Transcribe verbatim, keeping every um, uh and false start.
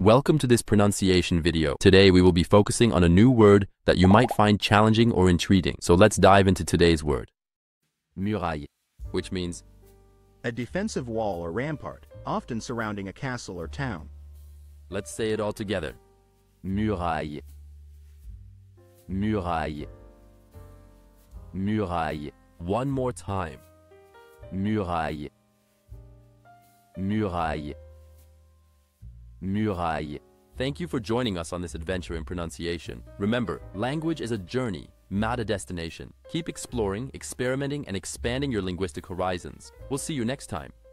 Welcome to this pronunciation video. Today we will be focusing on a new word that you might find challenging or intriguing. So let's dive into today's word. Muraille, which means a defensive wall or rampart, often surrounding a castle or town. Let's say it all together. Muraille. Muraille. Muraille. One more time. Muraille. Muraille. Muraille. Thank you for joining us on this adventure in pronunciation. Remember, language is a journey, not a destination. Keep exploring, experimenting, and expanding your linguistic horizons. We'll see you next time.